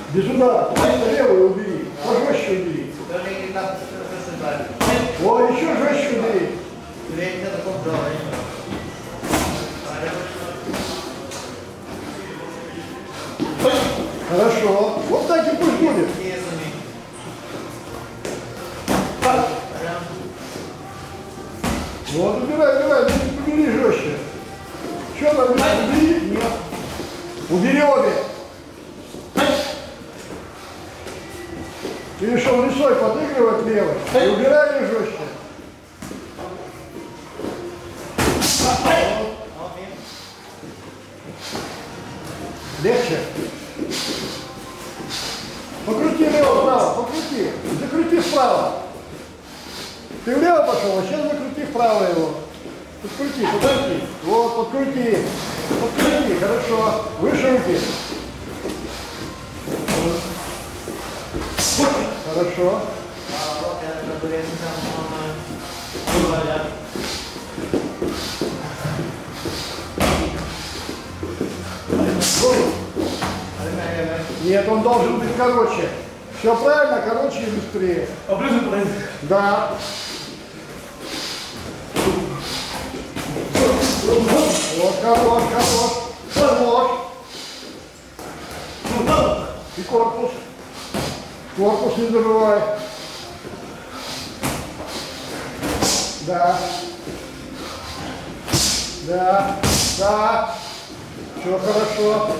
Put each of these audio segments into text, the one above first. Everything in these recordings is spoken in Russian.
Без удара. Левую убери. Пожестче убери. О, еще жестче убери. Хорошо. Вот так и пусть будет. Вот, убирай, убери жестче. Что там, убери? Нет. Убери обе. Ты решил лицой подыгрывать левой. И убирай ее жестче. Легче. Покрути лево-вправо, покрути. Закрути вправо. Ты влево пошел, а сейчас закрути вправо его. Подкрути. Вот, подкрути. Подкрути, хорошо. Выше руки. Хорошо. Нет, он должен быть короче. Все правильно, короче и быстрее. А ближе подойди. Да. Вот, хорош. И корпус. Корпус не забывай. Да. Все хорошо.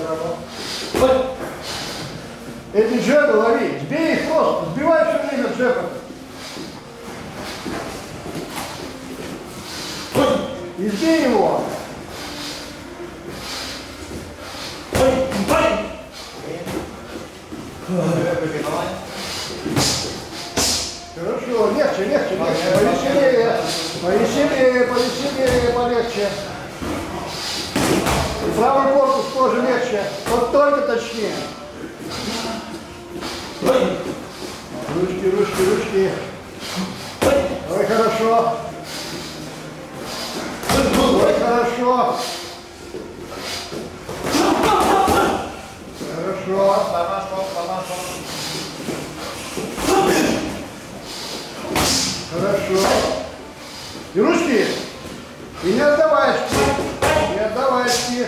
Эти джебы лови. Сбей их просто. Сбивай все время джебы. И сбей его. Хорошо, легче. Повеселее, полегче. И правый корпус тоже легче. Вот только точнее. Ручки. Ой, хорошо. Хорошо. И ручки. И не отдавай очки.